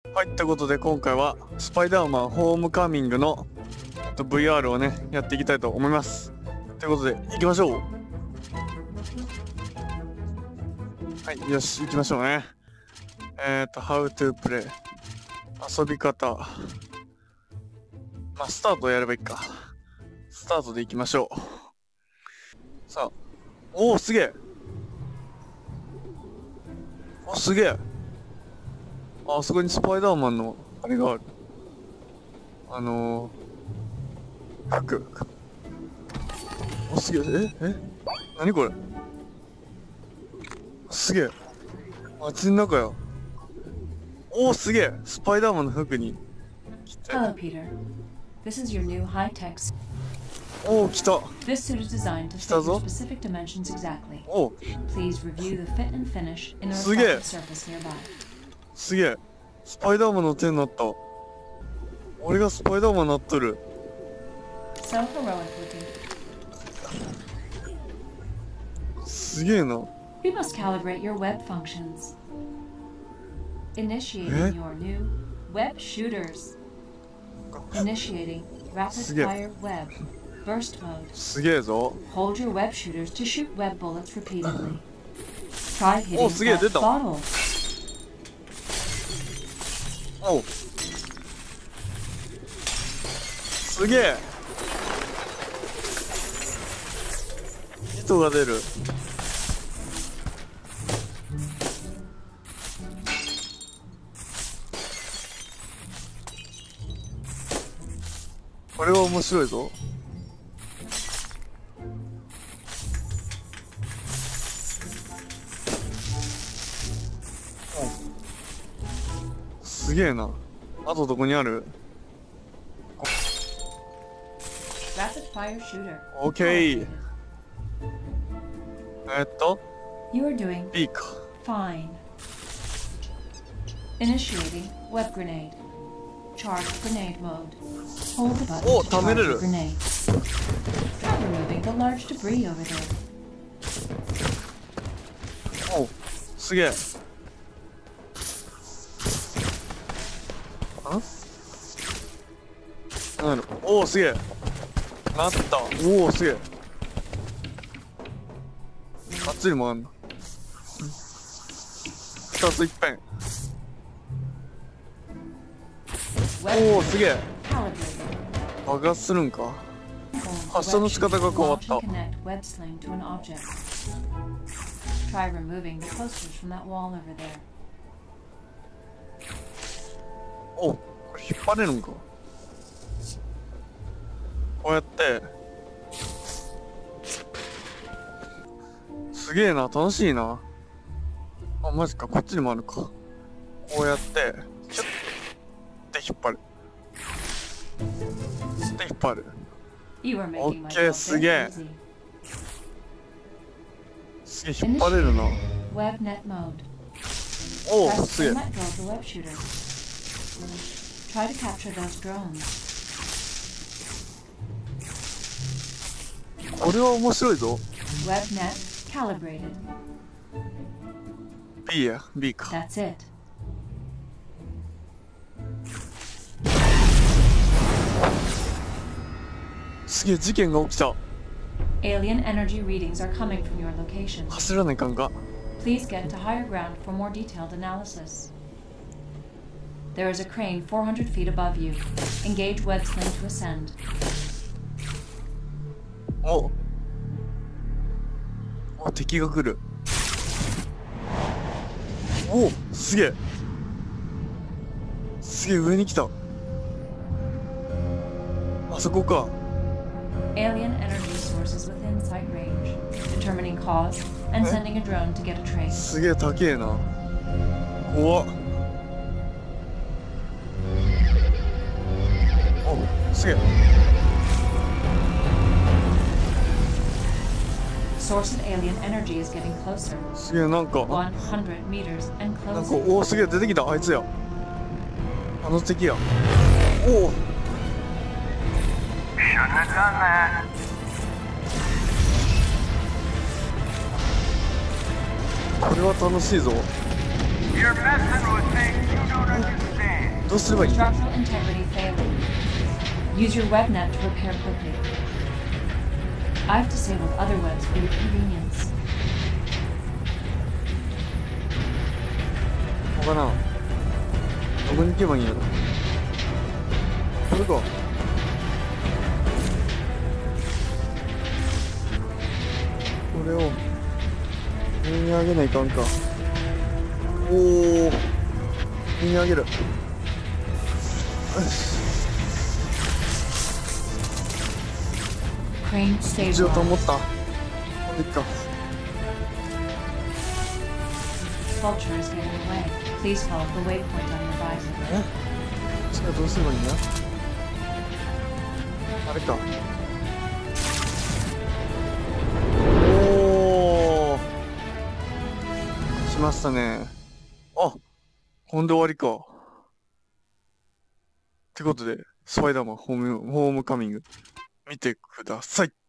はい、ということで今回はスパイダーマンホームカミングのVR をねやっていきたいと思います。ということで行きましょう。はい、よし行きましょうね。How to play 遊び方、まあスタートやればいいか。スタートで行きましょう。さあ、おおすげえ、おすげえ、あそこにスパイダーマンのあれがある。服。おすげえ、何これ、すげえ、街の中や。おおすげえ、スパイダーマンの服に着て。 Hello, Peter. This is your new high-tech. おお来た。 This suit is designed to fit your specific dimensions exactly. お Please review the fit and finish in the すげえ reflective surface nearby. すげえ、スパイダーマンの手になった。俺がスパイダーマンになっとる。 So heroic looking. すげえな。 We must calibrate your web functions. Initiating your new web shooters. Initiating rapid fire web burst mode. すげえぞ。 Hold your web shooters to shoot web bullets repeatedly. Try hitting おすげえ that 出た。 bottle. おうすげえ、糸が出る。これは面白いぞ。すげえな。あとどこにある？ Rapid fire shooter. オッケー。 You are doing B か。 fine. Initiating web grenade. Charge grenade mode. Hold the button Oh, to charge 貯めれる。 the grenade. Try removing the large debris over there. おうすげえ。なんだろう、おおすげえ、なった。おおすげえ、あっちにもあんの。2ついっぺん。おおすげえ、 Calibrated. 爆発するんか。 Hold the 発射の仕方が変わっ launch た。 and connect web sling to an object. Try removing the posters from that wall over there. おうこれ引っ張れるんか。こうやって。すげえな、楽しいな。あマジか、こっちにもあるか。こうやってキュッて引っ張る。で引っ張る。 You are making my Okay, job すげえ。 very easy. すげえ引っ張れるな。 WebNet mode. おお Press すげえ。 and let go of the web shooter. Try to capture those drones. これは面白いぞ。 WebNet calibrated. B や B か。 That's it. すげえ事件が起きた。 Alien energy readings are coming from your location. 走らないかんか。 Please get to higher ground for more detailed analysis. There is a crane 400 feet above you. Engage web sling to ascend. おお敵が来る。おおすげえ、すげえ上に来た。あそこか。 Alien energy sources within sight range. Determining cause and sending a drone to get a trace. すげえ高えな。怖っ。おすげえ。 Source of alien energy is getting closer. すげえなんか。 100 meters and なんか closing. おおすげえ出てきた。あいつや。あの敵や。おお。これは楽しいぞ。 You're messing with things you don't understand. どうすればいい？ Structural integrity failing. Use your web net to repair quickly. I've disabled other webs for your convenience. ここかな。どこに行けばいいんやろ。これか。これを上に上げないかんか。おお、上に上げる。よし。 Crane 一応と思っ stabilized. た。これか。 Sculpture is getting away. Please follow the waypoint on your visor. え？じゃあどうすればいいんだ？あれか。おお。しましたね。あ、こんで終わりか。ってことで、スパイダーマンホームカミング見てください。